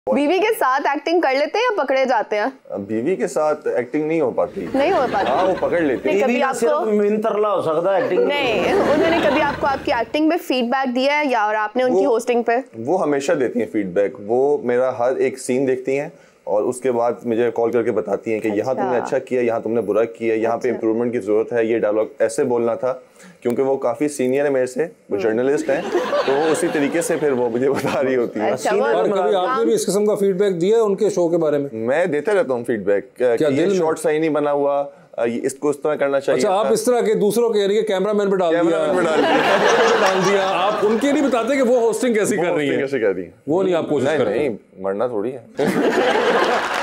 बीवी के साथ एक्टिंग कर लेते हैं या पकड़े जाते हैं? बीवी के साथ एक्टिंग नहीं हो पाती। नहीं हो पाती? हाँ, वो पकड़ लेती है। कभी आपको मिंतरला हो सकता है एक्टिंग नहीं, उन्होंने कभी आपको आपकी एक्टिंग पे फीडबैक दिया है या और आपने उनकी होस्टिंग पे? वो हमेशा देती हैं फीडबैक। वो मेरा हर एक सीन देखती हैं और उसके बाद मुझे कॉल करके बताती हैं कि यहाँ तुमने अच्छा किया, यहाँ तुमने बुरा किया, यहाँ पे इम्प्रूवमेंट की जरूरत है, ये डायलॉग ऐसे बोलना था। क्योंकि वो काफी सीनियर है मेरे से, वो जर्नलिस्ट हैं, तो वो उसी तरीके से फिर वो मुझे बता रही होती है। और कभी आपने भी इस किस्म का फीडबैक दिया है उनके शो के बारे में? मैं देता रहता हूँ फीडबैक कि ये शॉट सही नहीं बना हुआ, इसको इस तरह करना चाहिए। अच्छा, आप इस तरह के दूसरों के यानी कि कैमरामैन पे डाल दिया, आप उनके नहीं बताते कि वो होस्टिंग कैसी कर रही है? कैसे कर रही है वो नहीं आप कोशिश करते? नहीं, मरना थोड़ी है।